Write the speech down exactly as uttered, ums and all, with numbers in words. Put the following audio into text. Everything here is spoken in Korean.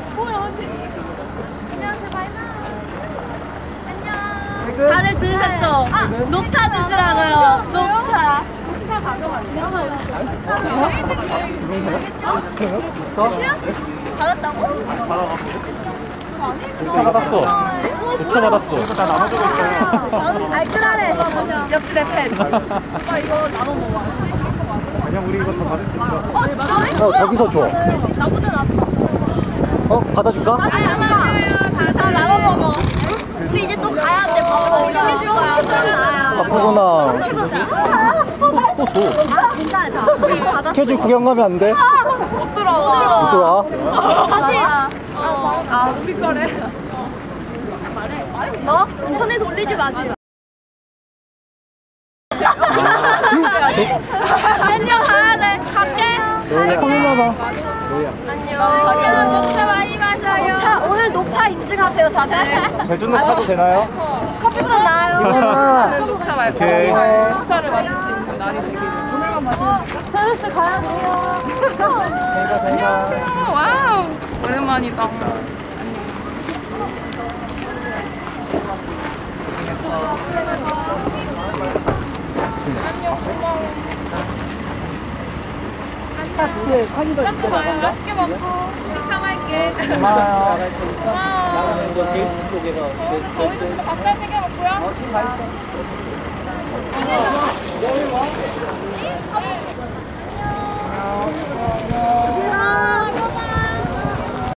뭐야 언니? 안녕하세요 바이나. 안녕. 다들 들으셨죠? 아, 녹차 드시라고요. 녹차. 녹차 가져갈게요. 받았다고? 녹차 받았어. 녹차 받았어. 이거 다 나눠주고 있어요. 알뜰하네. 역시 내 팬. 오빠 이거 나눠 먹어. 그냥 우리 이거 다 받을 수 있어. 어 진짜네? 어, 저기서 줘. 나보다 낫다. 어, 받아줄까? 아니, 아니, 다 나눠 먹어. 우리 이제 또 가야 돼. 밥 먹으러 해줄 거야. 바쁘구나. 어, 줘. 괜찮아. 자, 우리 받았어. 스케줄 구경 가면 안 돼? 못 들어가. 못 들어와? 다시. 아, 우리 거래. 뭐? 인터넷 올리지 마세요. 안녕 가야 돼. 갈게. 카메라 봐. 안녕. 녹차 많이 마셔요. 녹차, 오늘 녹차 인증하세요, 다들. 제주 녹차도 되나요? 커피보다 나아요. 녹차 말고 오케이. 녹차를 마실 수 있는 날이 되길 오늘만 마시면 저녁 씨 가야 돼요. 안녕하세요. 와우 오랜만이다. 뒤에 카니발 또 봐요. 맛있게 먹고 식탐할게. 고마워요. 고마워. 이거 게이트 쪽에서. 오늘 거기서 좀 밥잘 먹고요. 지금 가 있어. 안녕.